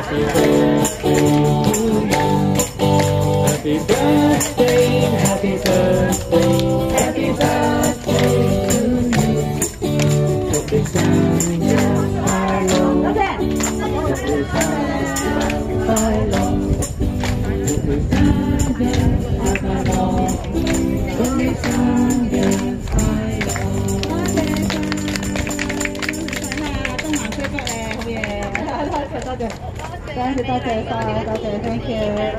，thank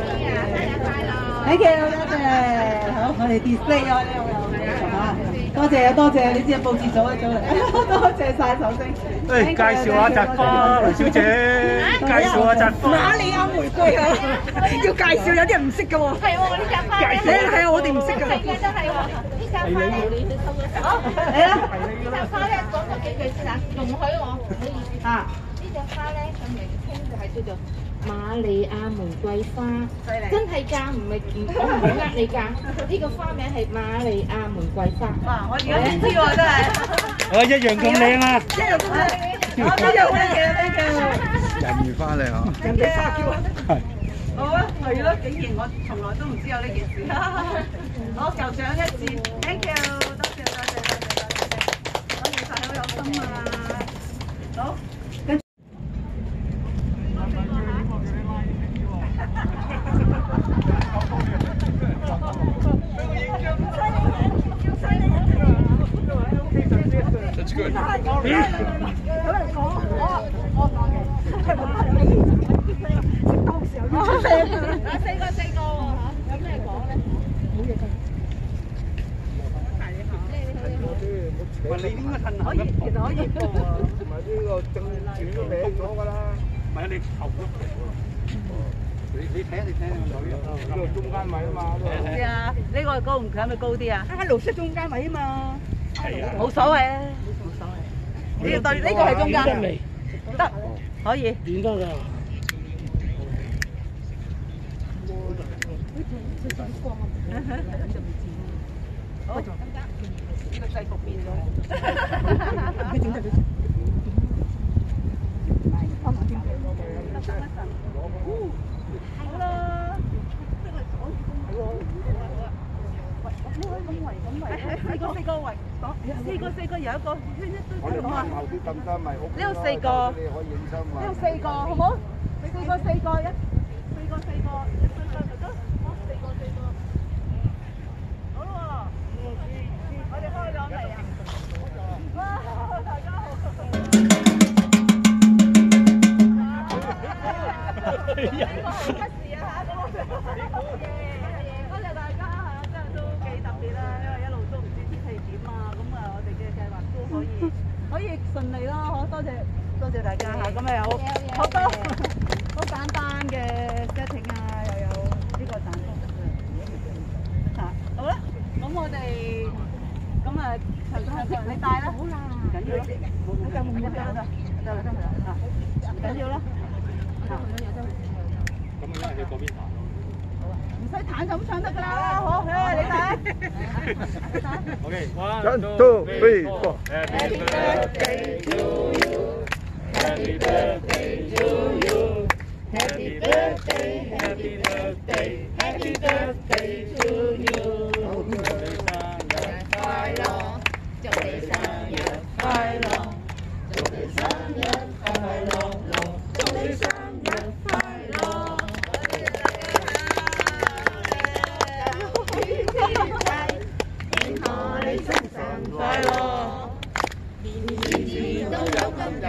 you，多謝，好，我哋 display 咗呢個嚇，多謝，你知報紙組嚟，多謝晒首先。 誒，介紹下扎花，雷小姐，介紹下扎花。 瑪利亞玫瑰啊，要介紹有啲人唔識㗎喎。係喎，呢扎花。係啊，我哋唔識㗎。世界都係喎，呢扎花你收咗手。嚟啦，呢扎花咧講多幾句先啊，容許我，唔好意思。啊，呢隻花咧佢名稱就係叫做瑪利亞玫瑰花，真係㗎，唔係我唔好呃你㗎。呢個花名係瑪利亞玫瑰花。哇！我而家先知喎，真係。 我一樣咁靚啊！ 一樣咁靚，我一樣靚嘅，thank you。 人魚花嚟嗬。 人哋花叫啊！係。好啊，係咯，竟然我從來都唔知有呢件事。好，舊獎一致 ，thank you， 多謝，多謝晒，好有心啊！好。 That's good. 有人講我講嘅，係話你到時候要出聲。四個嚇，有咩講咧？冇嘢講。 喂，你應該褪後可以，其實可以播啊。 唔係呢個正主都歪咗㗎啦。 唔係你頭嗰你睇下你睇下個女啊， 呢個中間位啊嘛。 係啊，呢個高唔係咪高啲啊？綠色中間位啊嘛。 係啊。 冇所謂啊，冇所謂。呢個對呢個係中間。得，可以。 點得㗎？ 好。呢個制服變咗。好啦。四個圍，四個有一個圈一堆咁啊！ 後啲咁多咪屋。 呢度四個， 你可以影相嘛？ 呢度四個，好冇？四個，一堆堆得，好，四個。好咯喎，我哋開咗未啊？哇！大家好。呢個係乜事啊？嚇！多謝大家嚇，真係都幾特別啦，因為一路都唔知天氣點啊，咁啊，我哋嘅計劃都可以順利啦，好多謝大家嚇，咁啊有好多好簡單嘅 setting 啊，又有呢個蛋糕嚇，好啦，咁我哋咁啊，你帶啦，好啦，唔緊要啦，得啦嚇，唔緊要啦。 咁樣去嗰邊行咯。 唔使彈就咁唱得㗎啦，好，你睇。 OK， 1, 2, 3, 4. Happy birthday to you. Happy birthday to you. Happy birthday, happy birthday, happy birthday to you. 祝你生日快樂，祝你生日快樂，祝你生日快樂。快樂，年年都有今日，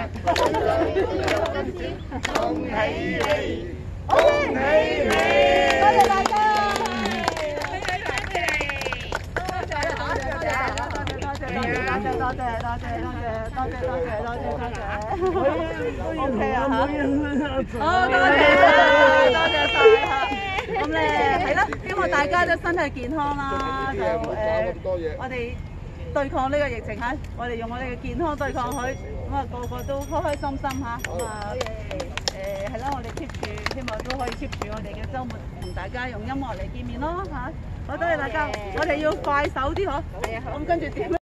恭喜你，恭喜你！多謝大家，OK 啊嚇，好多謝晒嚇，咁咧係啦，希望大家都身體健康啦，就我哋對抗呢個疫情嚇，我哋用我哋嘅健康對抗佢，咁啊個個都開開心心嚇，咁啊係啦，我哋 keep 住，希望都可以 keep 住我哋嘅週末同大家用音樂嚟見面咯嚇，好多謝大家，我哋要快手啲嗬，咁跟住點？